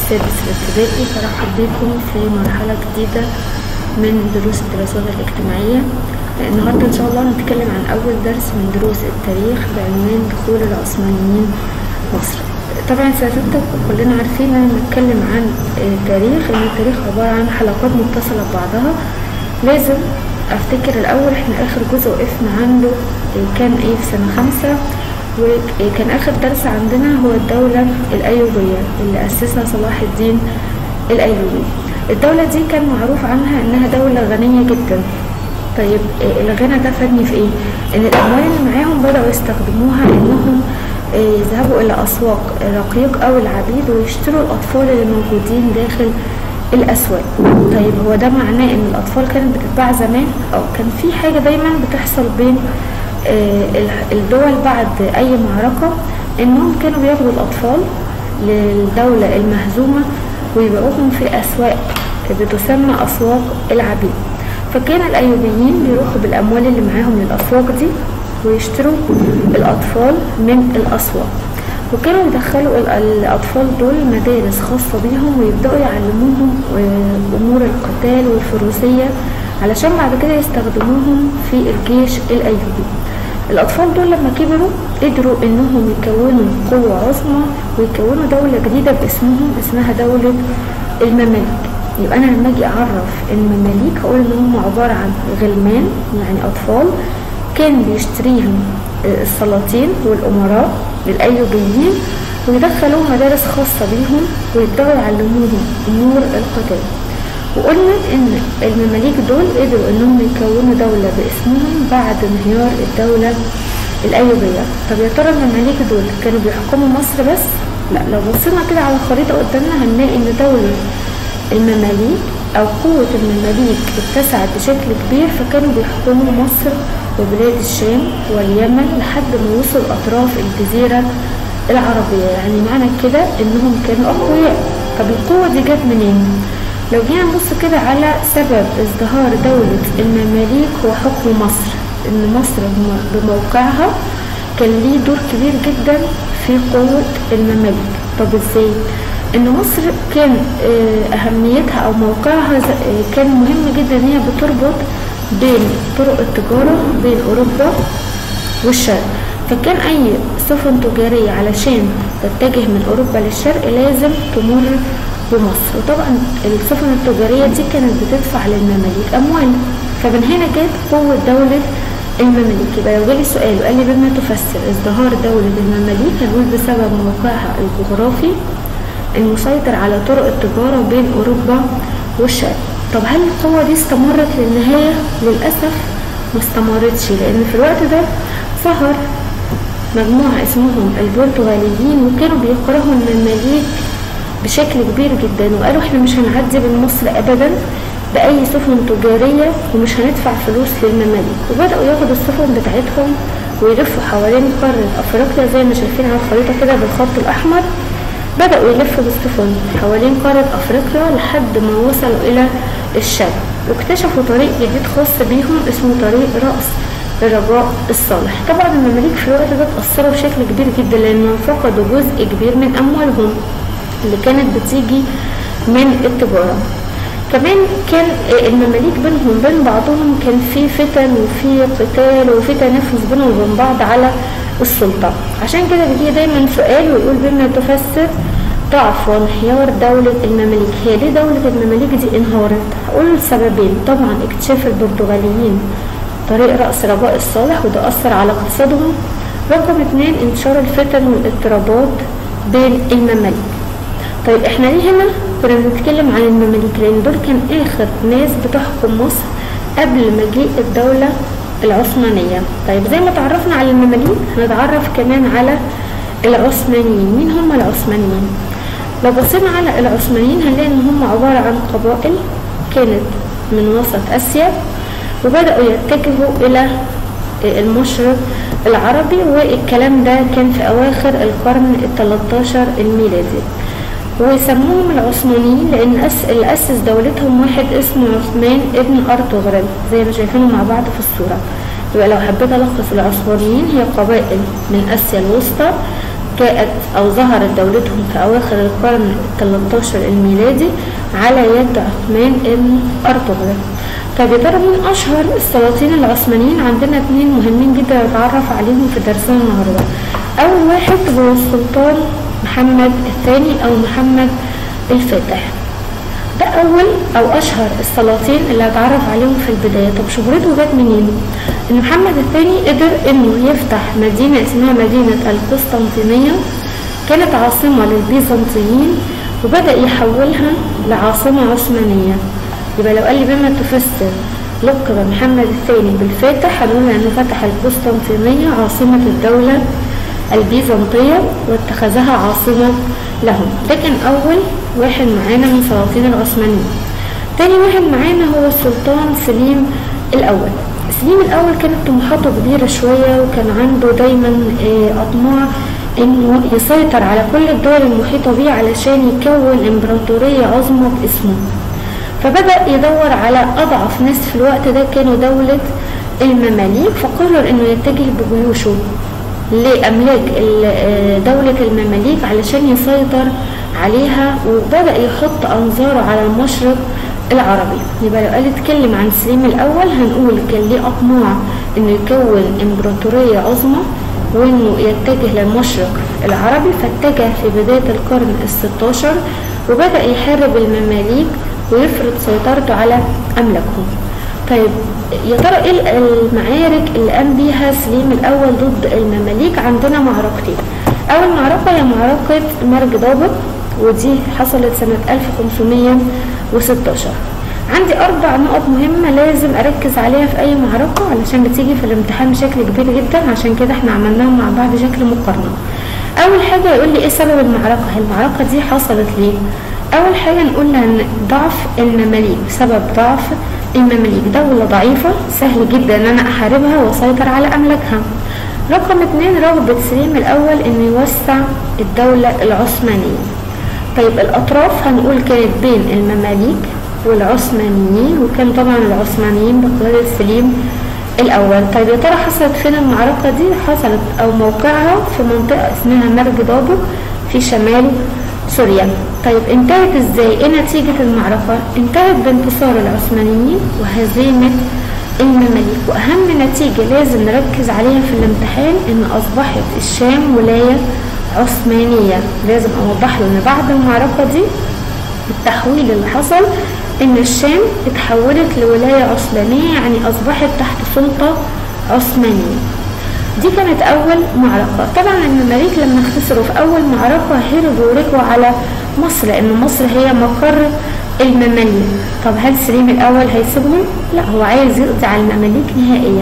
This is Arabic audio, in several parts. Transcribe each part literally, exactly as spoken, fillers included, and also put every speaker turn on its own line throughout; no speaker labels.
السادس الابتدائي. برحب بكم في مرحلة جديدة من دروس الدراسات الاجتماعية. النهاردة ان شاء الله هنتكلم عن اول درس من دروس التاريخ بعنوان دخول العثمانيين مصر. طبعا سيادتك كلنا عارفين ان نتكلم عن التاريخ ان التاريخ عبارة عن حلقات متصلة ببعضها. لازم افتكر الاول احنا اخر جزء وقفنا عنده كان ايه في سنة خمسة، وكان اخر درس عندنا هو الدولة الايوبية اللي اسسها صلاح الدين الايوبي. الدولة دي كان معروف عنها انها دولة غنية جدا. طيب الغنى ده فادني في ايه؟ ان الاموال اللي معاهم بدأوا يستخدموها انهم يذهبوا الى اسواق الرقيق او العبيد ويشتروا الاطفال اللي موجودين داخل الاسواق. طيب هو ده معناه ان الاطفال كانت بتتباع زمان؟ او كان في حاجة دايما بتحصل بين الدول بعد اي معركة، انهم كانوا بياخدوا الاطفال للدولة المهزومة ويبيعوهم في اسواق بتسمى اسواق العبيد. فكان الايوبيين بيروحوا بالاموال اللي معاهم للاسواق دي ويشتروا الاطفال من الاسواق، وكانوا يدخلوا الاطفال دول مدارس خاصة بيهم ويبدأوا يعلموهم امور القتال والفروسية علشان بعد كده يستخدموهم في الجيش الايوبي. الاطفال دول لما كبروا قدروا انهم يكونوا قوة عظمى ويكونوا دولة جديدة باسمهم اسمها دولة المماليك. يبقى انا لما اجي اعرف المماليك هقول ان هم عبارة عن غلمان يعني اطفال كان بيشتريهم السلاطين والامراء للايوبيين ويدخلوا مدارس خاصة بيهم ويبدأوا يعلموهم امور القتال. وقلنا ان المماليك دول قدروا انهم يكونوا دولة باسمهم بعد انهيار الدولة الايوبية. طب يا ترى المماليك دول كانوا بيحكموا مصر بس؟ لا، لو بصينا كده على الخريطة قدامنا هنلاقي ان دولة المماليك او قوة المماليك اتسعت بشكل كبير، فكانوا بيحكموا مصر وبلاد الشام واليمن لحد ما وصل اطراف الجزيرة العربية. يعني معنى كده انهم كانوا اقوياء. طب القوة دي جت منين؟ لو جينا نبص كده على سبب ازدهار دولة المماليك هو حكم مصر، ان مصر بموقعها كان ليه دور كبير جدا في قوة المماليك. طب ازاي؟ ان مصر كان اهميتها او موقعها كان مهم جدا ان هي بتربط بين طرق التجارة بين اوروبا والشرق، فكان اي سفن تجارية علشان تتجه من اوروبا للشرق لازم تمر بمصر. وطبعا السفن التجارية دي كانت بتدفع للمماليك اموال، فمن هنا جت قوة دولة المماليك. يبقى لو جالي سؤال وقال لي بما تفسر ازدهار دولة المماليك هنقول بسبب موقعها الجغرافي المسيطر على طرق التجارة بين اوروبا والشرق. طب هل القوة دي استمرت للنهاية؟ للأسف ما استمرتش، لان في الوقت ده ظهر مجموعة اسمهم البرتغاليين وكانوا بيكرهوا المماليك بشكل كبير جدا، وقالوا احنا مش هنعدي من مصر ابدا باي سفن تجارية ومش هندفع فلوس للمماليك. وبدأوا ياخدوا السفن بتاعتهم ويلفوا حوالين قارة افريقيا زي ما شايفين على الخريطة كده بالخط الاحمر. بدأوا يلفوا بالسفن حوالين قارة افريقيا لحد ما وصلوا الى الشرق، واكتشفوا طريق جديد خاص بيهم اسمه طريق رأس الرجاء الصالح. طبعا المماليك في الوقت ده اتأثروا بشكل كبير جدا لانهم فقدوا جزء كبير من اموالهم اللي كانت بتيجي من التجارة. كمان كان المماليك بينهم بين بعضهم كان في فتن وفي قتال وفي تنافس بينهم وبين بعض على السلطة. عشان كده بيجي دايما سؤال ويقول بما تفسر ضعف وانهيار دولة المماليك. هي ليه دولة المماليك دي انهارت؟ هقول سببين. طبعا اكتشاف البرتغاليين طريق رأس رجاء الصالح وده أثر على اقتصادهم. رقم اتنين انتشار الفتن والاضطرابات بين المماليك. طيب احنا ليه هنا كنا بنتكلم عن المماليك؟ لان دول كان اخر ناس بتحكم مصر قبل مجيء الدولة العثمانية. طيب زي ما تعرفنا على المماليك هنتعرف كمان على العثمانيين. مين هم العثمانيين؟ لو بصينا على العثمانيين هنلاقي ان هم عبارة عن قبائل كانت من وسط اسيا وبدأوا يتجهوا الى المشرق العربي، والكلام ده كان في اواخر القرن الثالث الميلادي. ويسموهم العثمانيين لان أس... اللي اسس دولتهم واحد اسمه عثمان ابن ارطغرل زي ما شايفينه مع بعض في الصورة. يبقى لو حبيت الخص العثمانيين هي قبائل من اسيا الوسطى جاءت أو ظهرت دولتهم في أواخر القرن الثالث الميلادي على يد عثمان بن أرطغرل. طب يا ترى مين أشهر السلاطين العثمانيين؟ عندنا اتنين مهمين جدا نتعرف عليهم في درسنا النهارده. أول واحد هو السلطان محمد الثاني أو محمد الفاتح. ده أول أو أشهر السلاطين اللي هتعرف عليهم في البداية. طب شهرته جت منين؟ إن محمد الثاني قدر إنه يفتح مدينة اسمها مدينة القسطنطينية، كانت عاصمة للبيزنطيين، وبدأ يحولها لعاصمة عثمانية. يبقى لو قال لي بما تفسر لقب محمد الثاني بالفاتح، هنقول إنه فتح القسطنطينية عاصمة الدولة البيزنطية واتخذها عاصمة لهم. ده كان أول واحد معانا من سلاطين العثمانيين. تاني واحد معانا هو السلطان سليم الأول. سليم الأول كانت طموحاته كبيرة شوية، وكان عنده دايما أطماع إنه يسيطر على كل الدول المحيطة بيه علشان يكون إمبراطورية عظمى باسمه. فبدأ يدور على أضعف ناس في الوقت ده، كانوا دولة المماليك، فقرر إنه يتجه بجيوشه لأملاك دولة المماليك علشان يسيطر عليها، وبدأ يحط أنظاره على المشرق العربي. يبقى لو قال اتكلم عن سليم الأول هنقول كان ليه أطماع إنه يكون إمبراطورية عظمى وإنه يتجه للمشرق العربي، فاتجه في بداية القرن الستاشر وبدأ يحارب المماليك ويفرض سيطرته على أملاكهم. طيب يا ترى ايه المعارك اللي قام بيها سليم الاول ضد المماليك؟ عندنا معركتين. اول معركه هي معركه مرج دابق، ودي حصلت سنه ألف وخمسمية وستاشر. عندي اربع نقط مهمه لازم اركز عليها في اي معركه علشان بتيجي في الامتحان بشكل كبير جدا، عشان كده احنا عملناهم مع بعض شكل مقارنه. اول حاجه يقول لي ايه سبب المعركه؟ المعركه دي حصلت ليه؟ اول حاجه نقول ان ضعف المماليك، سبب ضعف المماليك، دولة ضعيفة سهل جدا ان انا احاربها واسيطر على املاكها. رقم اتنين رغبة سليم الاول انه يوسع الدولة العثمانية. طيب الاطراف هنقول كانت بين المماليك والعثمانيين، وكان طبعا العثمانيين بقيادة سليم الاول. طيب يا ترى حصلت فين المعركة دي؟ حصلت او موقعها في منطقة اسمها مرج دابق في شمال سوريا. طيب انتهت ازاي؟ ايه نتيجة المعركة؟ انتهت بانتصار العثمانيين وهزيمة المماليك، واهم نتيجة لازم نركز عليها في الامتحان ان اصبحت الشام ولاية عثمانية. لازم اوضح له ان بعد المعركة دي التحويل اللي حصل ان الشام اتحولت لولاية عثمانية، يعني اصبحت تحت سلطة عثمانية. دي كانت اول معركة. طبعا المماليك لما خسروا في اول معركة هربوا ورجعوا على مصر، لان مصر هي مقر المماليك. طب هل سليم الاول هيسيبهم؟ لا، هو عايز يقضي على المماليك نهائيا،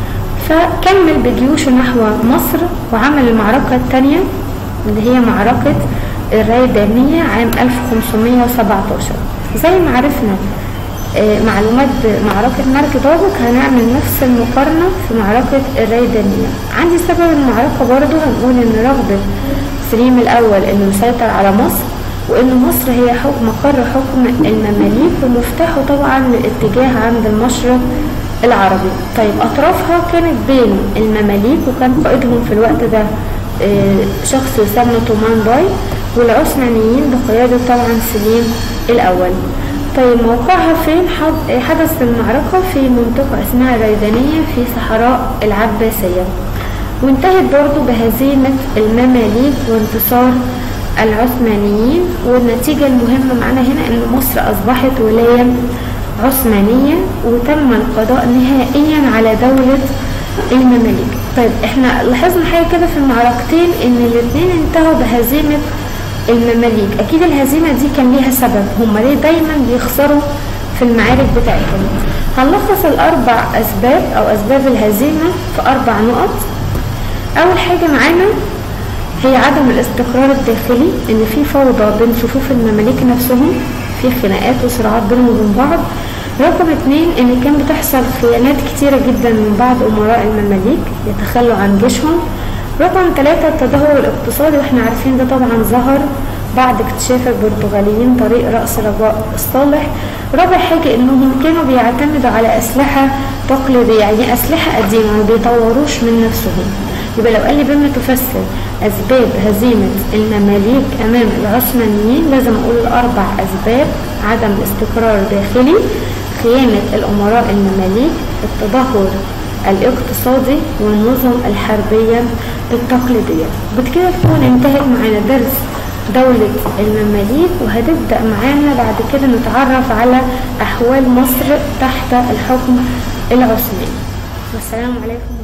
فكمل بجيوشه نحو مصر وعمل المعركة الثانية اللي هي معركة الريدانية عام ألف وخمسمية وسبعتاشر. زي ما عرفنا معلومات معركة مرج دابق، هنعمل نفس المقارنة في معركة الريدانية. عندي سبب المعركة برضو هنقول ان رغبة سليم الاول انه يسيطر على مصر، وان مصر هي حكم مقر حكم المماليك ومفتاحه طبعا للاتجاه عند المشرق العربي. طيب اطرافها كانت بين المماليك، وكان قائدهم في الوقت ده شخص يسمى تومان باي، والعثمانيين بقيادة طبعا سليم الاول. طيب موقعها فين؟ حدث المعركة في منطقة اسمها الريدانية في صحراء العباسية، وانتهت برضو بهزيمة المماليك وانتصار العثمانيين. والنتيجة المهمة معنا هنا ان مصر اصبحت ولاية عثمانية، وتم القضاء نهائيا على دولة المماليك. طيب احنا لاحظنا حاجة كده في المعركتين ان الاثنين انتهوا بهزيمة المماليك. اكيد الهزيمة دي كان ليها سبب، هم ليه دايما بيخسروا في المعارك بتاعتهم؟ هنلخص الاربع اسباب او اسباب الهزيمة في اربع نقط. اول حاجة معانا هي عدم الاستقرار الداخلي، ان في فوضى بين صفوف المماليك نفسهم، في خناقات وصراعات بينهم وبين بعض. رقم اتنين ان كان بتحصل خيانات كتيرة جدا من بعض امراء المماليك يتخلوا عن جيشهم. رقم ثلاثة التدهور الاقتصادي، واحنا عارفين ده طبعا ظهر بعد اكتشاف البرتغاليين طريق رأس رجاء الصالح. رابع حاجة انهم كانوا بيعتمدوا على اسلحة تقليدية، يعني اسلحة قديمة ما بيطوروش من نفسهم. يبقى لو قال لي بما تفسر أسباب هزيمة المماليك أمام العثمانيين لازم أقول الأربع أسباب: عدم الاستقرار الداخلي، خيانة الأمراء المماليك، التدهور الاقتصادي، والنظم الحربية التقليدية. بكده تكون انتهت معانا درس دولة المماليك، وهتبدأ معانا بعد كده نتعرف على أحوال مصر تحت الحكم العثماني. والسلام عليكم.